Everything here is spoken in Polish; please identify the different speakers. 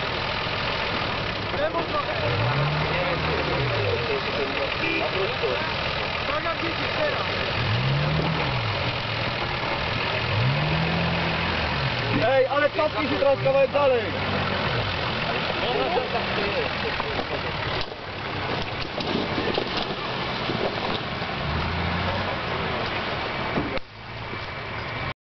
Speaker 1: Lewo trochę. Droga dzieci, teraz.
Speaker 2: Ej, ale cofnij się teraz kawałek dalej!
Speaker 1: Dobra,